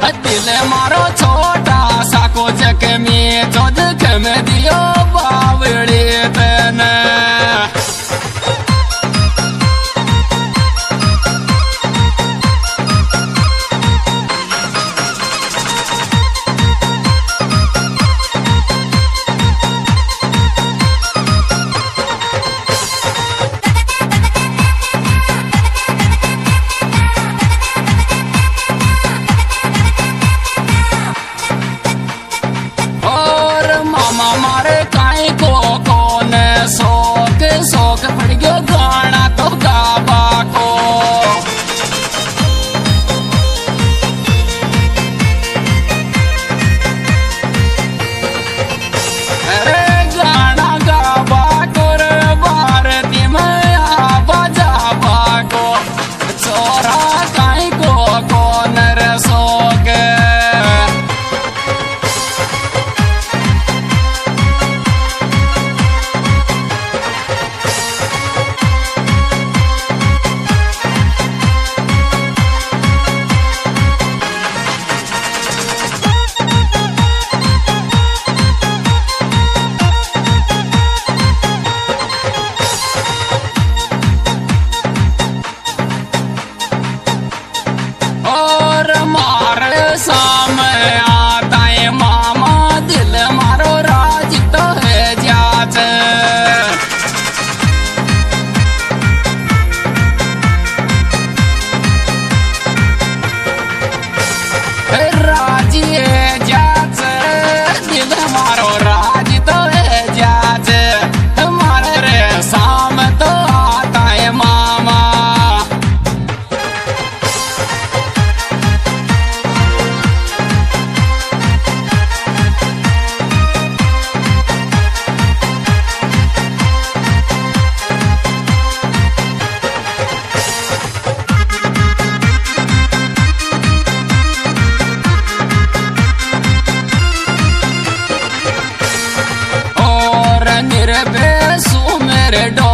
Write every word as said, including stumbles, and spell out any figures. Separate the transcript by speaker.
Speaker 1: दिल मारो छोटा सा को जख्मी जो जख्म दियो बावड़ी तने मारे काई को कौन शौक शौक पड़ गयो गाना तो गावा को अरे गाना गावा को रे भारती में आवा जावा को छोरा काई को कौन रे शौक सामने आता है मामा दिल मारो राज तो है जात राज है जात दिल मारो राज तो है जात हमारे रे साम तो आता है मामा निर्भय सु मेरे